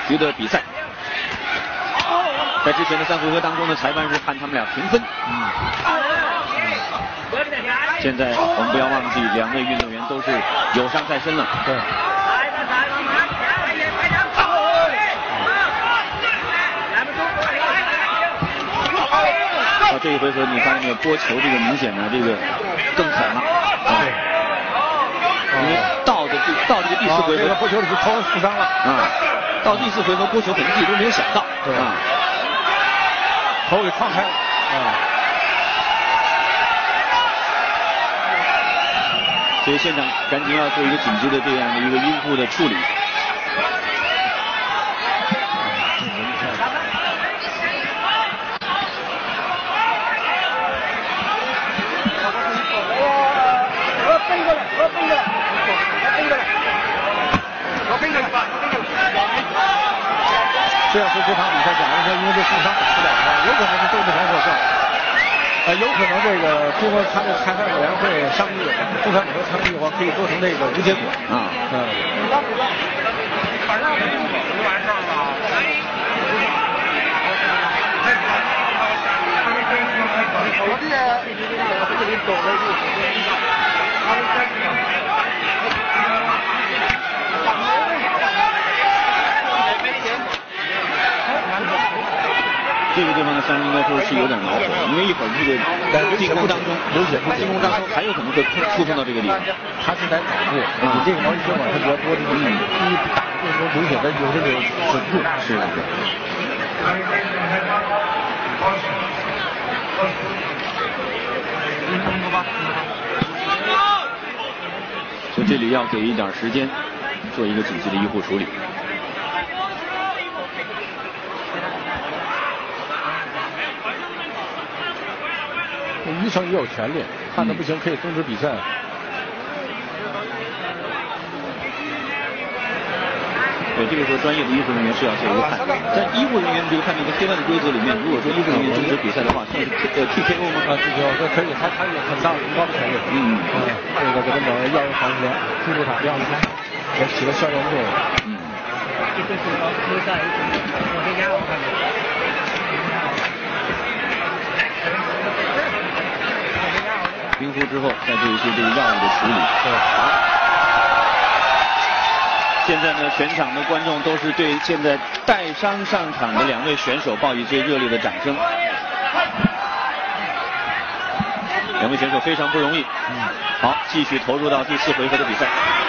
局的比赛。在之前的3回合当中呢，裁判是判他们俩平分。现在我们不要忘记，两位运动员都是有伤在身了。 对。 到这一回合，你发现没有，拨球这个明显的这个更狠了。对。因为到这个第4回合， 这个拨球是头受伤了啊。到第4回合拨球，可能自己都没有想到。 对啊。头给撞开了。 所以现场赶紧要做一个紧急的这样的一个医护的处理。 这要是这场比赛，假如说因为这受伤打不了的话，有可能是斗志团获胜。有可能这个最后他的裁判委员会商议，中裁委员会商议的话，可以做成这个无结果。 这个地方呢，虽然应该说是有点恼火，因为一会儿这个进攻当中，他进攻当中还有可能会触碰到这个地方。 他是在保护，你这个毛细血管它比较多，你打的过程中明显的有这个损住。 是的。所以这里要给一点时间，做一个紧急的医护处理。 医生也有权利，看的不行可以终止比赛。 对，这个时候专业的医护人员是要做一个判断。在医护人员这个判定的黑板的规则里面，如果说医护人员终止比赛的话，算是TKO 吗 ？TKO 这可以，他有很大很高的权利。这个给他们药物防治员记住他，让他也起了消炎作用。 冰敷之后再做一些这个药物的处理。好。现在呢，全场的观众都是对现在带伤上场的两位选手报以最热烈的掌声。两位选手非常不容易。好，继续投入到第4回合的比赛。